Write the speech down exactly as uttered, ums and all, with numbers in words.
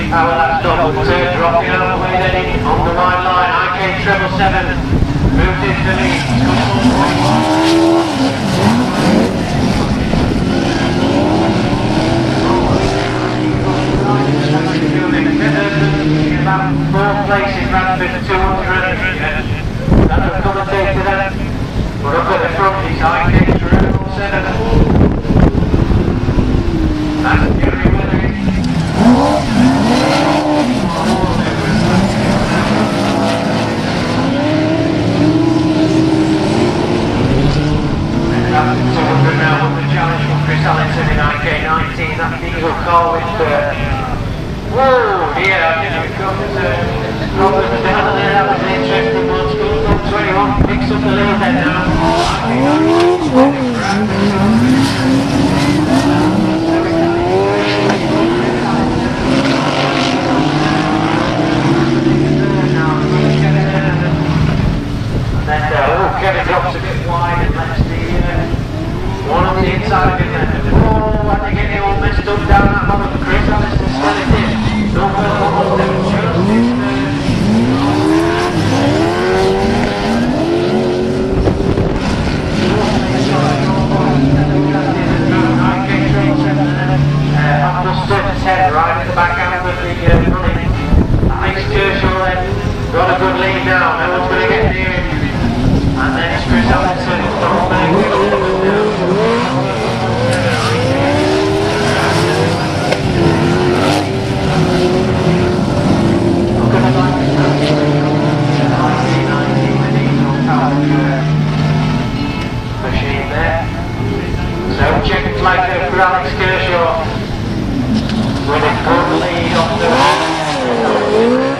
power laps double two, dropping out of the way then on the wide line. I K treble seven moves into the lead. About fourth place in Radford two hundred. That'll commentate to that. But up at the front is I K treble seven. That's Gary Weathering. two hundred now with the challenge from Chris Allington in I K nineteen. That diesel car with uh, whoa, yeah, I didn't come to problems down there. That was an interesting one. School twenty-one picks up the lead then now. And then, uh, oh, Kevin drops a bit wide and lets the uh, one on the inside of him then. Oh, I think getting all messed up down that bottom. Chris Allington still it in. No further almost there. Just in there. ten right at the back end of the uh, running. Alex Kershaw then got a good lead now. No one's going to get near him. And then it's Chris Allington. Don't make it up and down. Look at the light. nineteen nineteen, the diesel powered machine there. So check flag there for Alex Kershaw with a good lead off the